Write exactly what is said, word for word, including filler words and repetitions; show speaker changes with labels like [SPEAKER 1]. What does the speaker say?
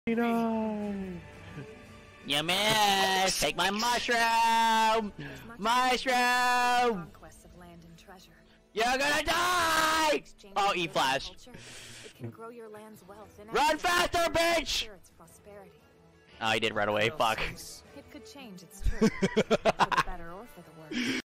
[SPEAKER 1] No.
[SPEAKER 2] You miss! Take my mushroom! Mushroom! You're gonna die! Oh, E-flash. Run faster, bitch! Oh, he did run away. Fuck.
[SPEAKER 3] It could change, it's true. For the better or for the worse.